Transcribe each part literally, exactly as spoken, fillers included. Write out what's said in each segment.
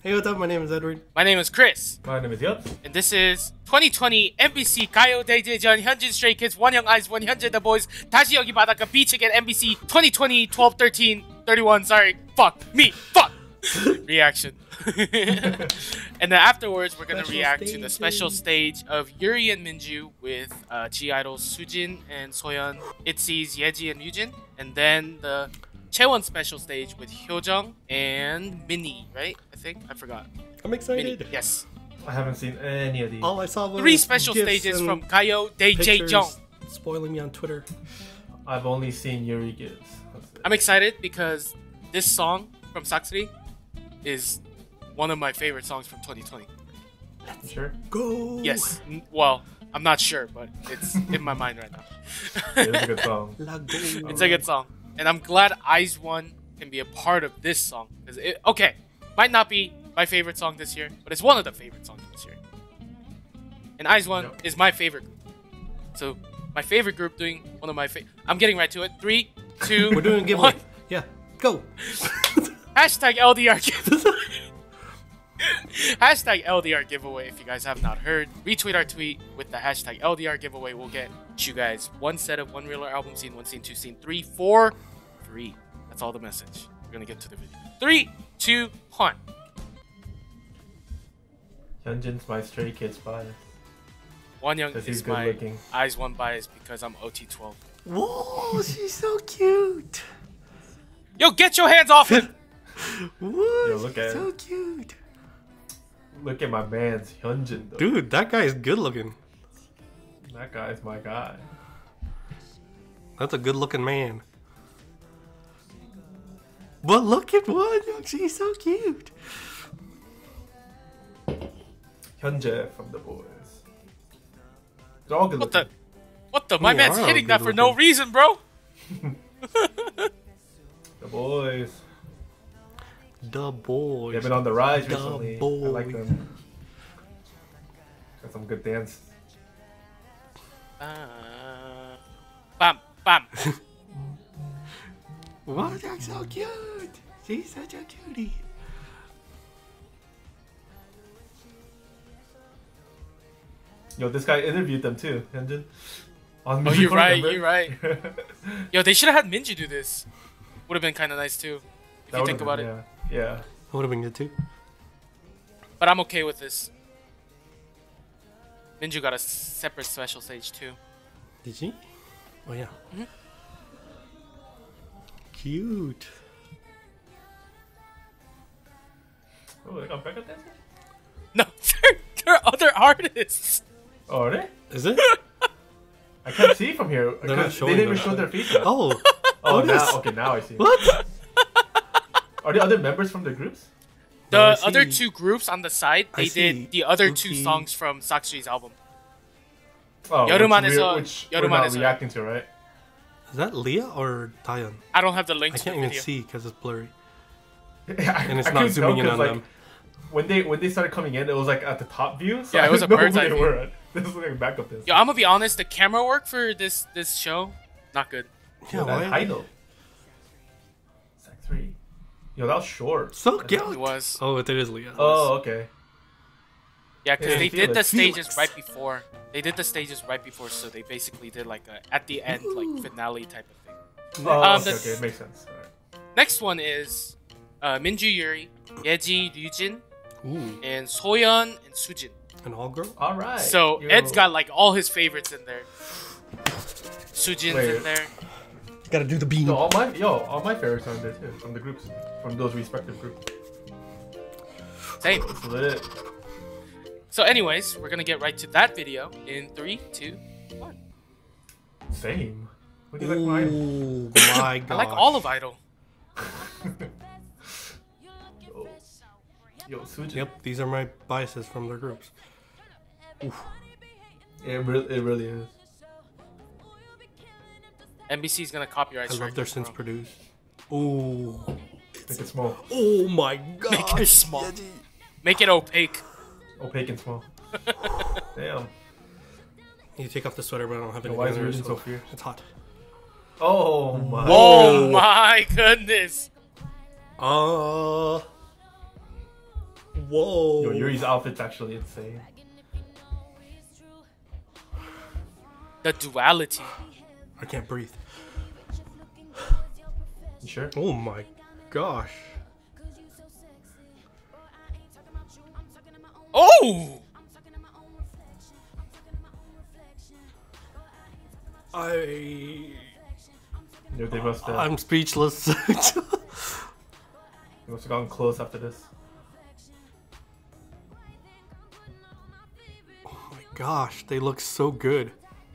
Hey, what's up? My name is Edward. My name is Chris. My name is Yup. And this is twenty twenty M B C Gayo Daejaejeon Hyunjin Stray Kids One Young Eyes One Hyunjin The Boys 다시 여기 바닷가 Beach again M B C twenty twenty twelve thirteen thirty-one. Sorry, fuck me, fuck. Reaction. And then afterwards, we're gonna Special react to the stages. special stage of Yuri and Minju with uh, G idols Sujin and Soyeon, ITZY's Yeji and Yujin, and then the Chaewon special stage with Hyojung and Minnie, right? I think I forgot. I'm Minnie, excited. yes. I haven't seen any of these. All I saw was Three special gifs stages and from Gayo pictures Daejaejeon. spoiling me on Twitter. I've only seen Yuri gives. I'm excited because this song from Saksuri is one of my favorite songs from twenty twenty. You sure? Go. Yes. N- Well, I'm not sure, but it's in my mind right now. It's a good song. La go. It's a good song. And I'm glad Eyes One can be a part of this song. 'Cause it, okay, might not be my favorite song this year, but it's one of the favorite songs this year. And Eyes One Yep. is my favorite group. So, my favorite group doing one of my favorite. I'm getting right to it. Three, two, We're doing a giveaway. one. Yeah. Go. Hashtag L D R giveaway. Hashtag L D R giveaway. If you guys have not heard, retweet our tweet with the hashtag L D R giveaway. We'll get you guys one set of one reeler album scene, one scene, two scene, three, four, three. That's all the message. We're gonna get to the video. Three, two, one. Hyunjin's my Stray Kids bias. One Young 'Cause he's is good my looking. Eyes One bias because I'm O T twelve. Whoa, she's so cute. Yo, get your hands off him! Whoa, Yo, look she's at so it. cute. Look at my man's Hyunjin though. Dude, that guy is good looking. That guy's my guy. That's a good looking man. But look at one. She's so cute. Hyunjae from the boys. They're all good What the? looking. What the? My You man's are hitting that good for no looking. reason, bro. The boys. The boys. They've been on the rise The recently. I boys. like them. Got some good dance. Uh, bam, bam. Wow, that's so cute. She's such a cutie. Yo, this guy interviewed them too, Hyunjin. On Oh, Music you're Core, right, remember? you're right. Yo, they should have had Minju do this. Would have been kind of nice too, if That you would've think been- about it. yeah. Yeah. That would have been good too. But I'm okay with this. Minju got a separate special stage too. Did she? Oh yeah. Mhm. Cute. Oh, they got backup dancers? No, they're, they're other artists. Oh, are they? Is it? I can't see from here. They're not 'cause showing they didn't even them. show their faces. Oh. oh, what now, is- okay, now I see. What? Are there other members from the groups? The No, I other see- two groups on the side, I they see did the other two Uki. songs from Saksuri's album. Oh, Yoruman which is we're- a- which we're Yoruman not is a- reacting to, right? Is that Leah or Taeyeon? I don't have the link I to can't the even video. see because it's blurry. Yeah, I, And it's I not couldn't zooming tell in 'cause, on like, them. When they when they started coming in, it was like at the top view. So Yeah, I it was a didn't know bird's who eye they view. were. This is like backup this. Yo, I'm gonna be honest, the camera work for this this show, not good. Yeah, that why? idol. Sack three. Yo, that was short. So It cute. was. Oh, it is Leah. Oh, okay. Yeah, because Yeah, they Felix. did the stages Felix. right before. They did the stages right before, so they basically did like a at the end like finale type of thing. Oh, Um, okay, the- okay, it makes sense. Alright. Next one is uh, Minju Yuri, Yeji Ryujin, Ooh, and Soyeon and Sujin. an all girl? All right. So Yo. Ed's got like all his favorites in there. Sujin's Wait. in there. Gotta do the bean. Yo, all my yo, all my favorites are in there too, from the groups, from those respective groups. Same. It's lit. So, anyways, we're gonna get right to that video in three, two, one. Same. What do you like mine? Ooh, my god. I like all of Idol. Yo, yo, Sujin. Yep, these are my biases from their groups. Oof. It really, it really is. N B C's gonna copyright I strike love their us, synth bro. produce. Ooh. Make it small, Oh my god. Make it small. Make it opaque. opaque and small. Damn. I need to take off the sweater, but I don't have Yo, any. why is Ryujin so fierce? It's hot. Oh my. Oh my goodness. Uh. Whoa. Yo, Yuri's outfit's actually insane. The duality. I can't breathe. You sure? Oh my gosh. Oh! I. Yo, they must have. I'm speechless. They must have gotten close after this. Oh my gosh, they look so good.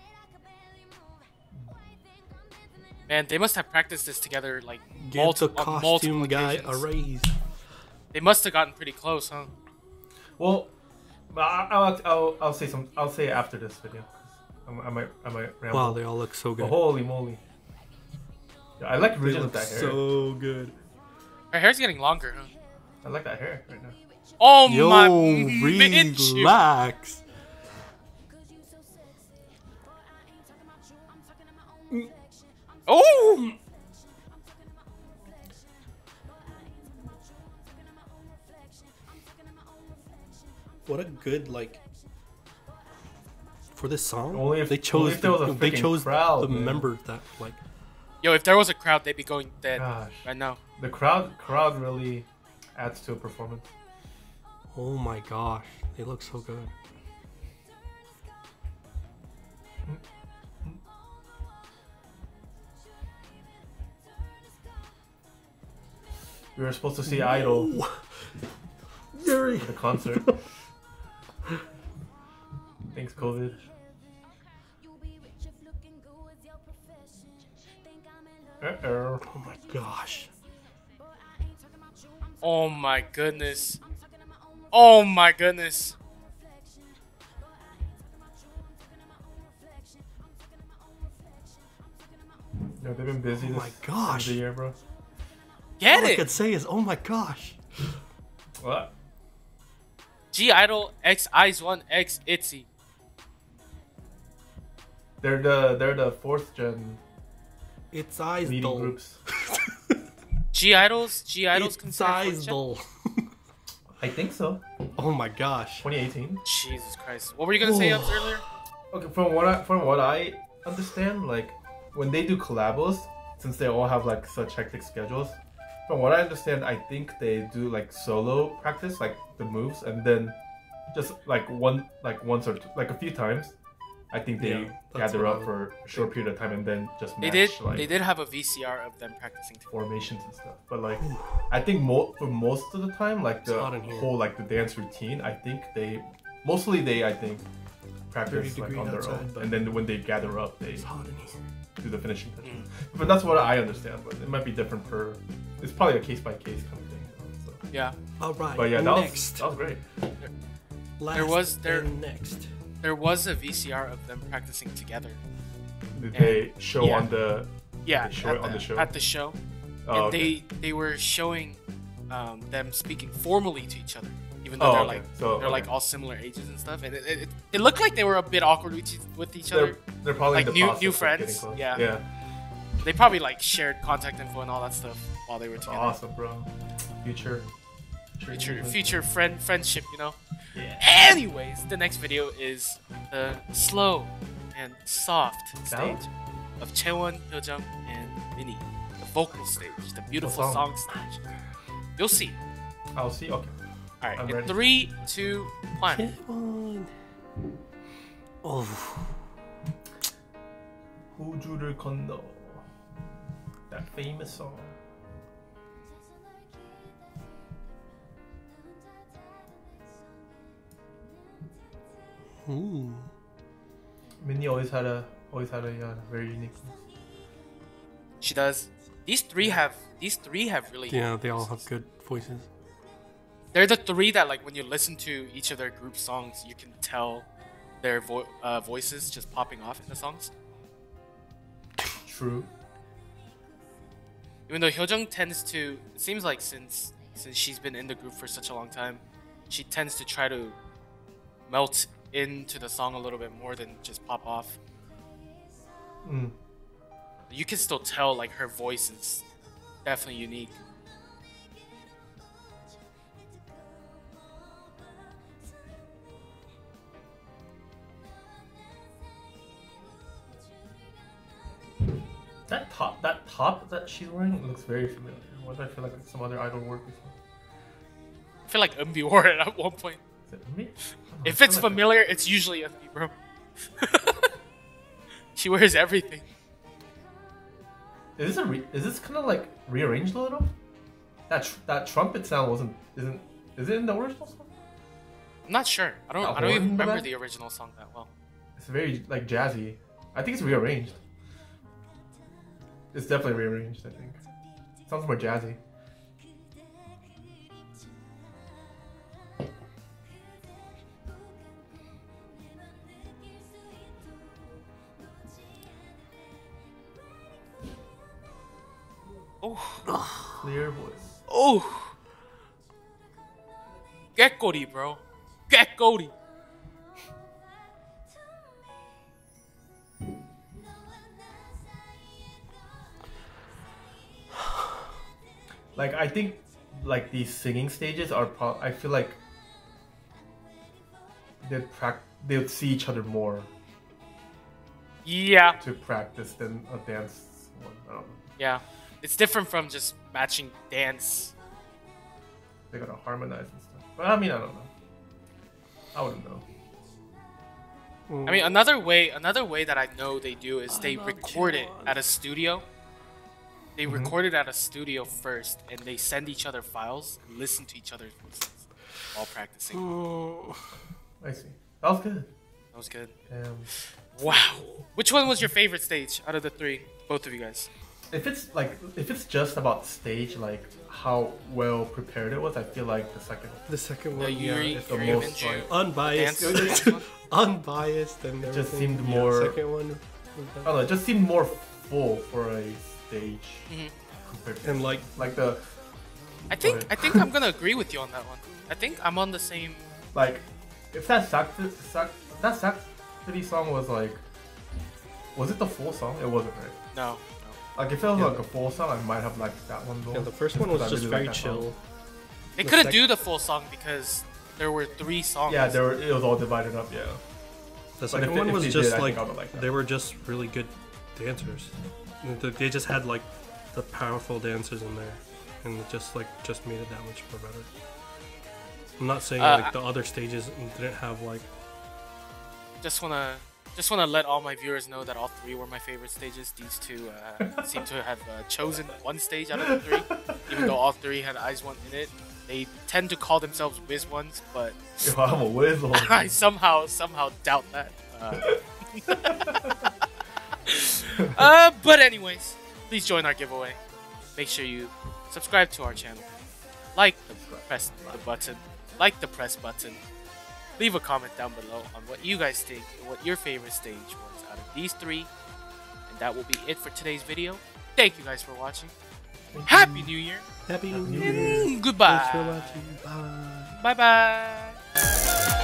Man, they must have practiced this together like Give multi- the on costume multiple guy occasions. a raise. They must have gotten pretty close, huh? Well, I- I'll, I'll, I'll say some. I'll say after this video. I might, I might ramble. Wow, they all look so good. But holy moly! Yeah, I like They Regis look with that hair. so good. Her hair's getting longer, huh? I like that hair right now. Oh Yo, my Mitch. relax. Oh! What a good like for this song. Only if- they only chose if there was a the, they freaking chose crowd, the man. members that like. Yo, if there was a crowd, they'd be going dead Gosh, right now. the crowd, crowd really adds to a performance. Oh my gosh, they look so good. We were supposed to see Idol Whoa. Yuri. at the concert. Thanks, COVID. Uh-oh. Oh my gosh. Oh my goodness. Oh my goodness. Yo, they've been busy Oh this my gosh. end of the year, bro. Get All I it! could say is, oh my gosh. What? G Idol X Eyes One X Itzy. They're the they're the fourth gen It's eyes leading dull. groups. G Idols? G Idols It's considered eyes fourth gen? dull. I think so. Oh my gosh. twenty eighteen. Jesus Christ. What were you gonna say Alex, earlier? Okay, from what I from what I understand, like when they do collabos, since they all have like such hectic schedules, from what I understand, I think they do like solo practice, like the moves, and then just like one, like once or two, like a few times. I think they Yeah, that's gather what up I for a short period of time and then just They match did like they did have a V C R of them practicing together. formations and stuff. But like, I think mo- for most of the time, like the hot in here. whole like the dance routine, I think they mostly they I think practice thirty like degrees on their outside, own, but- and then when they gather up, they It's hot in here. do the finishing touches. Mm. But that's what I understand. But it might be different per. It's probably a case by case kind of thing. So. Yeah. All right. But yeah, that was next. that was great. Last was- there- and next. There was a V C R of them practicing together. Did they show yeah. on the? Yeah, They show at it on the show? At the show. Oh, and okay. they they were showing um, them speaking formally to each other, even though Oh, they're okay. like So, they're okay. like all similar ages and stuff. And it, it, it looked like they were a bit awkward with each, with each They're, other. they're probably like in the new- process new of friends, getting close. yeah. Yeah. They probably like shared contact info and all that stuff while they were together. Awesome, bro. Future. Future future friend friendship, you know. Yeah. Anyways, the next video is the slow and soft Sound? stage of Chaewon, Hyojung, and Minnie. The vocal stage, the beautiful What song song? stage. You'll see. I'll see. Okay. All right, I'm in ready. three, two, one. Come on. Oh. 호주를 건너. That famous song. Ooh. Minnie always had a always had a yeah, very unique. She does. These three have these three have really. Yeah, they all have good voices. They're the three that like when you listen to each of their group songs, you can tell their vo- uh, voices just popping off in the songs. True. Even though Hyojung tends to, it seems like since since she's been in the group for such a long time, she tends to try to melt into the song a little bit more than just pop off. Mm. You can still tell like her voice is definitely unique. That top, that top that she's wearing looks very familiar. Why do I feel like it's some other idol work before? I feel like Eunbi wore it at one point. Is it me? If it's familiar, like it's usually Eunbi, bro. She wears everything. Is this a re is this kind of like rearranged a little? That tr that trumpet sound wasn't isn't is it in the original song? I'm not sure. I don't. That I don't even horn in the remember back? the original song that well. It's very like jazzy. I think it's rearranged. It's definitely rearranged. I think. Sounds more jazzy. Oh. Clear voice. Oh. Gekori, bro. Gekori. Like I think, like these singing stages are. Pro I feel like they'd prac they would see each other more Yeah. to practice than a dance one. I don't know. Yeah. It's different from just matching dance. They gotta harmonize and stuff. But I mean, I don't know. I wouldn't know. I mean, another way, another way that I know they do is they record it at a studio. They Mm-hmm. record it at a studio first, and they send each other files and listen to each other's voices while practicing. I see. That was good. That was good. Um, Wow. Which one was your favorite stage out of the three? Both of you guys. if it's like, if it's just about stage, like how well prepared it was, I feel like the second one. The second The one, yeah, Yuri, it's the Yuri most Minju fun. unbiased, dance. unbiased, and It everything. just seemed Yeah, more- second one, I don't know. It just seemed more full for a stage Mhm. compared to and like like the I think ahead. I think I'm gonna agree with you on that one. I think I'm on the same. like if that Sac Sac that Sac City song was like, was it the full song? It wasn't, right? No, no. Like if it was Yeah. like a full song, I might have liked that one more. yeah, the first one Just was 'cause I just really very like that song. chill. They The couldn't sec- do the full song because there were three songs. Yeah, there were, it was all divided up. Yeah. The if second they- one if was they just did, I like think I would like that. they were just really good dancers. They- They just had like the powerful dancers in there, and it just like just made it that much more better. I'm not saying Uh, like the other stages didn't have like Just wanna just wanna let all my viewers know that all three were my favorite stages. These two uh, seem to have uh, chosen one stage out of the three, even though all three had Eyes One in it. They tend to call themselves Wiz Ones, but Yo, I'm a whistle. I somehow somehow doubt that. Uh, uh, but anyways, please join our giveaway. Make sure you subscribe to our channel, like the press the button, like the press button. Leave a comment down below on what you guys think and what your favorite stage was out of these three. And that will be it for today's video. Thank you guys for watching. Happy New Year. Happy New New Year. Year. Mm, goodbye. Thanks for watching. Bye. Bye bye.